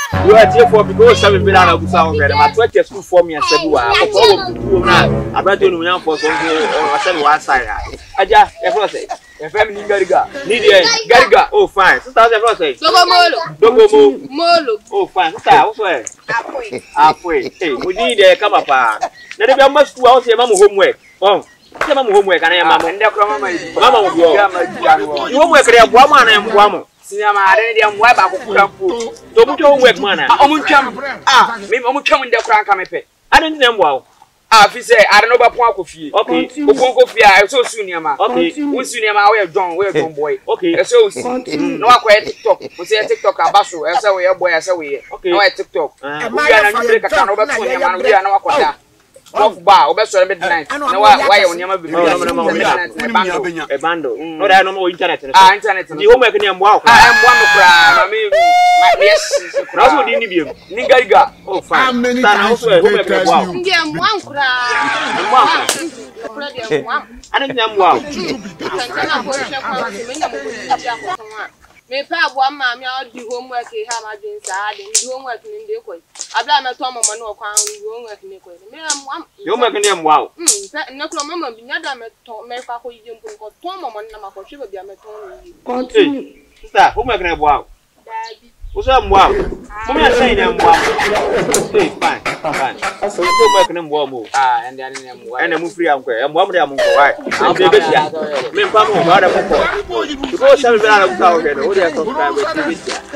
You are here for pikoOo7 billion of sound. My 20 school for me and said, "You are I brought you young for something or send one side." Aja, a family Gariga. Gariga, oh, fine. Sister, Molo. Oh, fine. Sister, halfway. Hey, we need a come up. Let me must go out here, Mamma homework. Oh, Mamma homework, and I am Mamma and Mamma. You homework, I have woman and woman. Sinama, I am web. Don't homework, man. Maybe I'm coming the crank. I didn't know wow. If you say, I don't know about Pocofi. Okay, Pocofi, I so soon, Yama. Okay, who's soon, Yama, we're John, boy. Okay, so no, I quite TikTok. We say TikTok, a basso, as a way, a boy, as a way. Okay, no, I TikTok. We are not going to come over to Yama, we are not off bar, best of midnight. No, why on Yama be a bundle. No, I don't know internet. Internet, the homework in Yam wow. I am one cry. I mean, yes, also didn't be Nigariga. Oh, fine. Also, wow. I didn't know wow. Me pa bo ma me odi homework e ha ma din sa de di homework ni de ko abla me to mama no kwa homework ni ko me am homework ni am wow na ko mama bi nyada me to me fa ko yim ko to mama na ma ko hwe bia me to ni continue sister homework ni wow daddy uso am wow mo me say ni am wow hey fine so homework ni am wow mo and then ni am wow and am free am ko am wow am ko why am be be sia me pa mo ba da ko pikoOo7 billion of sound. What do you subscribe to?